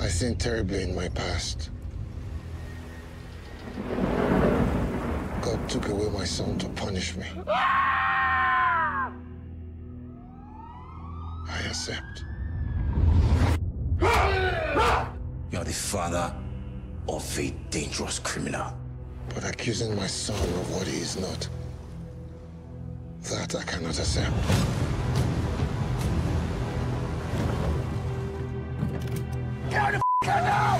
I sinned terribly in my past. God took away my son to punish me. I accept. You're the father of a dangerous criminal. But accusing my son of what he is not, that I cannot accept. Get the f*** out now!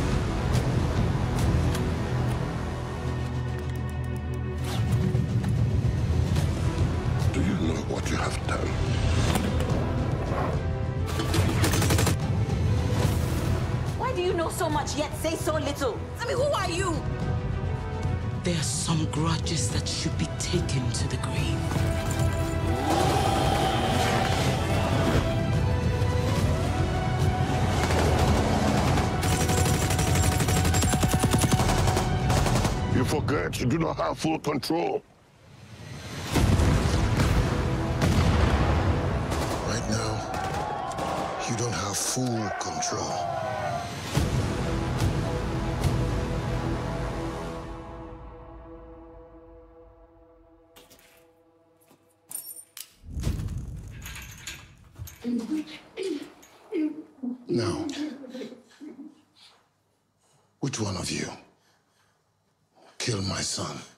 Do you know what you have done? Why do you know so much yet say so little? I mean, who are you? There are some grudges that should be taken to the grave. You forget you do not have full control. Right now, you don't have full control. Now, which one of you killed my son?